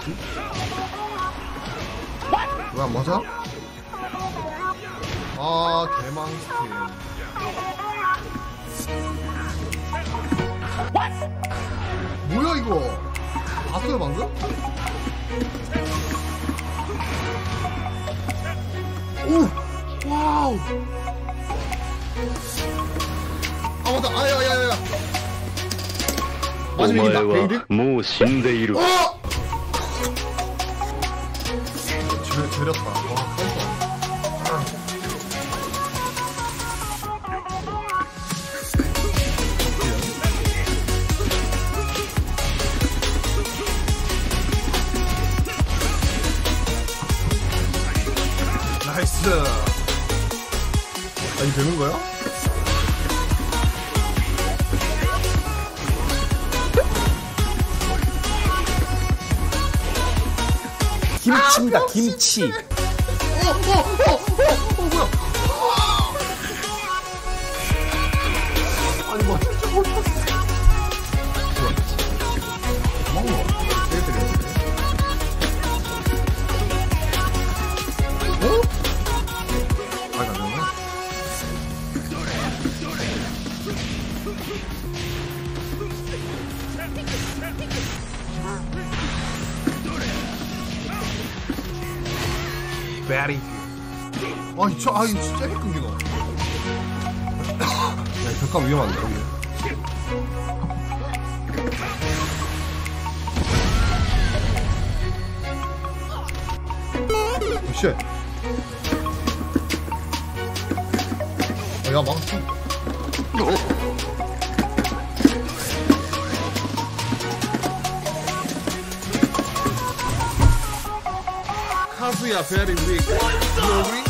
뭐지? 왜 안 맞아? 아, 개망스킨. 뭐야 이거? 봤어요 방금? 오! 와우! 아 맞다! 아야야야야! 마지막 이긴다! 베이드? もう死んでいる。 어! 지렸다. 와, 깜짝. 나이스. 아, 이거 되는 거야? 김치입니다, 김치. 뭐야? 아니, 뭐, 진짜 몰랐어. 도망가. 때려드렸는데. 어? 아, 나 되나? 베리. 아, 이거 진짜 끊기노. 야, 잠깐 위험한데, 여기. 오, 쉣. 야, 망쳐. 카즈야, very weak. You agree?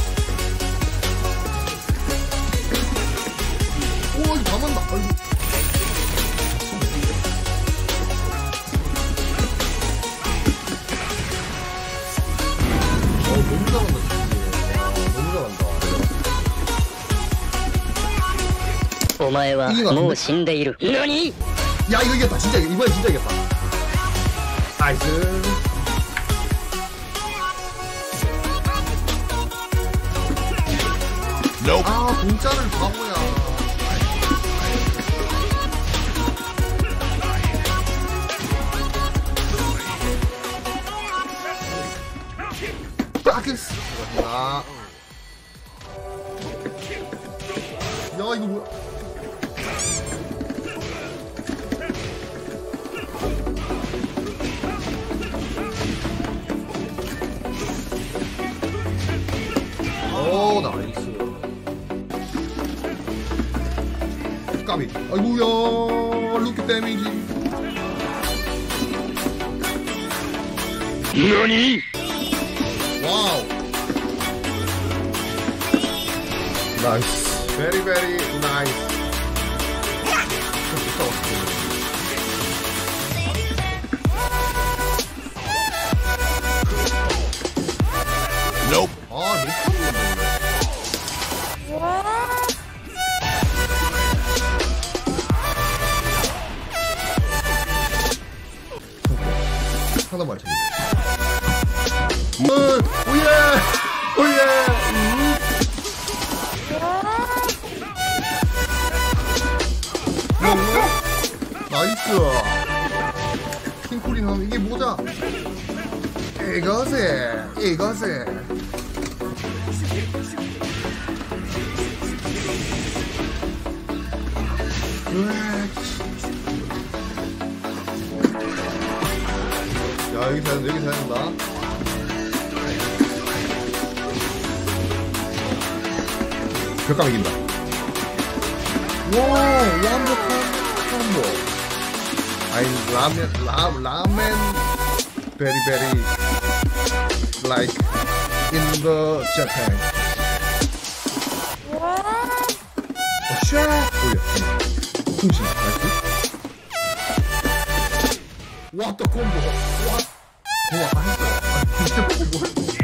오, 이거 다 맞나? 아이고. 너무 잘한다, 진짜. 너무 잘한다. お前はもう死んでいる。何？ 야, 이거 이겼다. 진짜, 이번엔 진짜 이겼다. 나이스. 아, 공짜를 바보야. 따겠어. 야, 이거 뭐야? 오, 나이스. 까비. 아이고야, 루키 데미지. 何？ 와우. 나이스. Very very nice. Nope. 아, 미쳤네. 하나만 챙겨. 오예! 오예! 나이스! 킹콜인 하면 이게 뭐자? 이거세! 야, 여기 사야 된다. 벽감 이긴다. 와, 완벽한 콤보. 아니, 라멘, very, like, in the Japan. 쉣! 오야, 풍신, 나이스. What the combo? What? 와, 다 했어. 아, 진짜 뭐